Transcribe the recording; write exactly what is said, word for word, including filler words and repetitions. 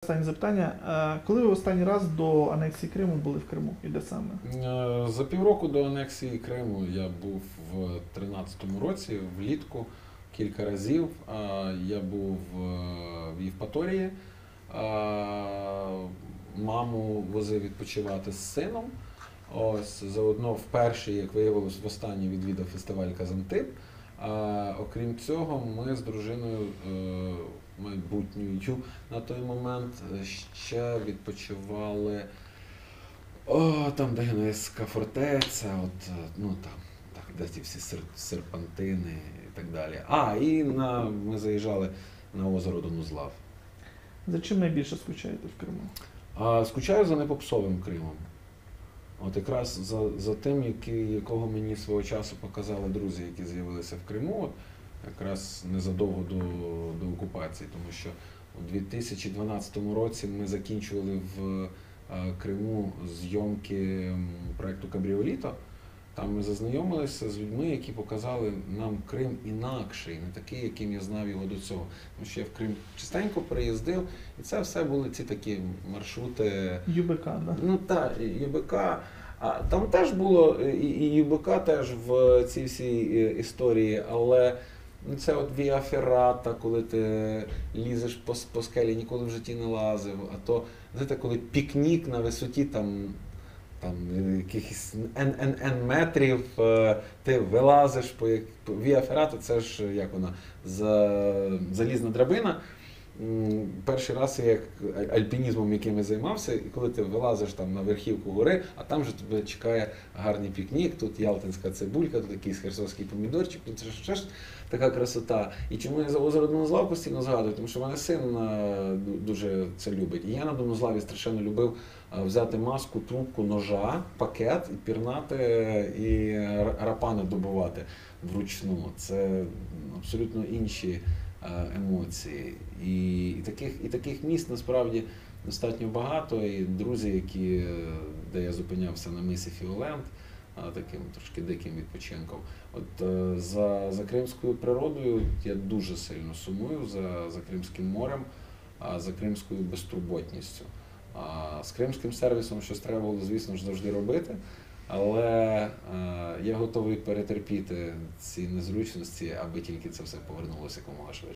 останнє запитання. Е, Коли ви останній раз до анексії Криму були в Криму і де саме? Е, За півроку до анексії Криму я був в тринадцятому році, влітку, кілька разів. Е, Я був е, в Євпаторії, е, маму возив відпочивати з сином. Ось, заодно вперше, як виявилось, востаннє відвідав фестиваль Казантип. А окрім цього, ми з дружиною е, майбутньою на той момент ще відпочивали о, там, де Генуезька фортеця, от, ну там, так, де ті всі сер, серпантини і так далі. А, і на, ми заїжджали на озеро Донузлав. За чим найбільше скучаєте в Криму? А, скучаю за непопсовим Кримом. От якраз за, за тим, який, якого мені свого часу показали друзі, які з'явилися в Криму, от, якраз незадовго до, до окупації, тому що у дві тисячі дванадцятому році ми закінчували в е, Криму зйомки м, проекту «Кабріоліто». Там ми зазнайомилися з людьми, які показали нам Крим інакший, не такий, яким я знав його до цього. Тому що я в Крим частенько приїздив, і це все були ці такі маршрути. ЮБК, да? Ну так, ЮБК. А там теж було і, і ЮБК теж в цій всій історії, але це от Віа Феррата, коли ти лізеш по, по скелі, ніколи в житті не лазив, а то, знаєте, коли пікнік на висоті там, там якихось N, N, N метрів, ти вилазиш по, по Віа Феррата, це ж як вона, за, залізна драбина. Перший раз я як альпінізмом, яким я займався, і коли ти вилазиш там на верхівку гори, а там же тебе чекає гарний пікнік, тут ялтинська цибулька, тут якийсь херсонський помідорчик, тут ще ж така красота. І чому я за озеро Донузлав постійно згадую? Тому що в мене син дуже це любить. І я на Донузлаві страшенно любив взяти маску, трубку, ножа, пакет і пірнати, і рапани добувати вручну. Це абсолютно інші емоції. І, і, таких, і таких місць насправді достатньо багато. І друзі, які, де я зупинявся на мисі Фіоленд, таким трошки диким відпочинком. От за, за кримською природою я дуже сильно сумую, за, за Кримським морем, за кримською безтурботністю. А з кримським сервісом щось треба було, звісно ж, завжди робити. Але е, я готовий перетерпіти ці незручності, аби тільки це все повернулося якомога швидше.